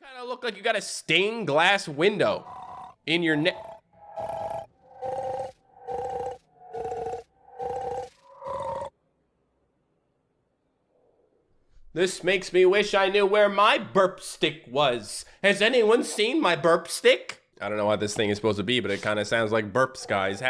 Kind of look like you got a stained glass window in your neck. This makes me wish I knew where my burp stick was. Has anyone seen my burp stick? I don't know what this thing is supposed to be, but it kind of sounds like burps, guys.